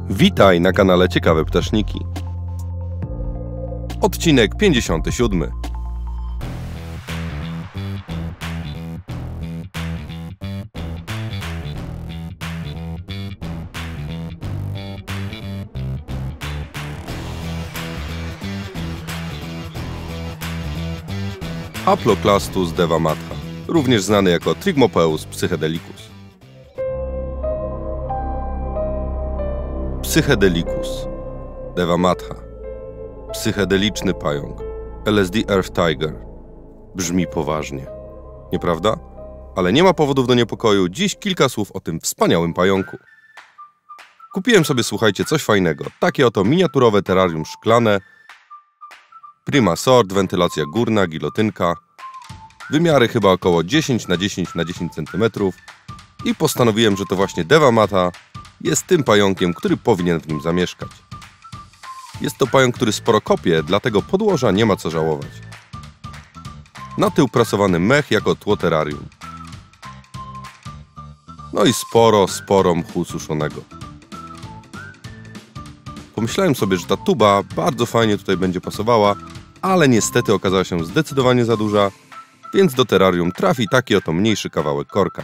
Witaj na kanale Ciekawe Ptaszniki. Odcinek 57. Haploclastus devamatha, również znany jako Trichmopeus psychedelicus. Psychedelicus devamatha, psychedeliczny pająk, LSD Earth Tiger. Brzmi poważnie, nieprawda? Ale nie ma powodów do niepokoju. Dziś kilka słów o tym wspaniałym pająku. Kupiłem sobie, słuchajcie, coś fajnego. Takie oto miniaturowe terrarium szklane. Prima sort, wentylacja górna, gilotynka. Wymiary chyba około 10 na 10 na 10 cm. I postanowiłem, że to właśnie devamatha jest tym pająkiem, który powinien w nim zamieszkać. Jest to pająk, który sporo kopie, dlatego podłoża nie ma co żałować. Na tył prasowany mech jako tło terrarium. No i sporo mchu suszonego. Pomyślałem sobie, że ta tuba bardzo fajnie tutaj będzie pasowała, ale niestety okazała się zdecydowanie za duża, więc do terrarium trafi taki oto mniejszy kawałek korka.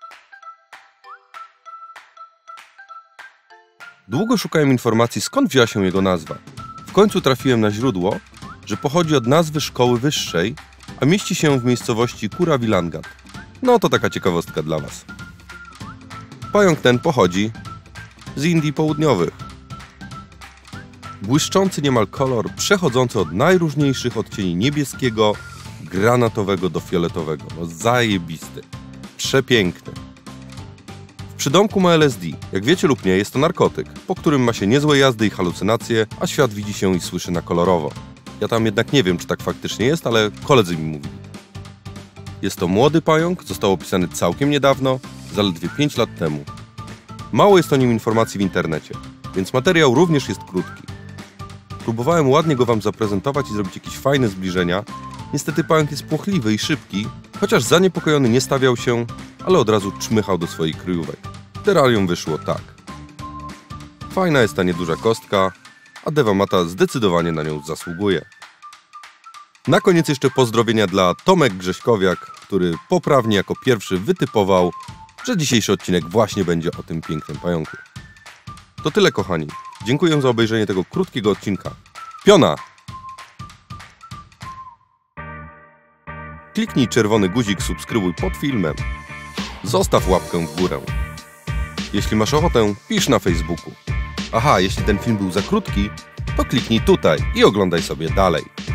Długo szukałem informacji, skąd wzięła się jego nazwa. W końcu trafiłem na źródło, że pochodzi od nazwy szkoły wyższej, a mieści się w miejscowości Kuravilangat. No to taka ciekawostka dla Was. Pająk ten pochodzi z Indii Południowych. Błyszczący niemal kolor, przechodzący od najróżniejszych odcieni niebieskiego, granatowego do fioletowego. No zajebisty, przepiękny. W przydomku ma LSD. Jak wiecie lub nie, jest to narkotyk, po którym ma się niezłe jazdy i halucynacje, a świat widzi się i słyszy na kolorowo. Ja tam jednak nie wiem, czy tak faktycznie jest, ale koledzy mi mówili. Jest to młody pająk, został opisany całkiem niedawno, zaledwie 5 lat temu. Mało jest o nim informacji w internecie, więc materiał również jest krótki. Próbowałem ładnie go Wam zaprezentować i zrobić jakieś fajne zbliżenia. Niestety pająk jest płochliwy i szybki, chociaż zaniepokojony nie stawiał się, ale od razu czmychał do swoich kryjówek. Terrarium wyszło tak. Fajna jest ta nieduża kostka, a devamatha zdecydowanie na nią zasługuje. Na koniec jeszcze pozdrowienia dla Tomek Grześkowiak, który poprawnie jako pierwszy wytypował, że dzisiejszy odcinek właśnie będzie o tym pięknym pająku. To tyle, kochani. Dziękuję za obejrzenie tego krótkiego odcinka. Piona! Kliknij czerwony guzik subskrybuj pod filmem. Zostaw łapkę w górę. Jeśli masz ochotę, pisz na Facebooku. Aha, jeśli ten film był za krótki, to kliknij tutaj i oglądaj sobie dalej.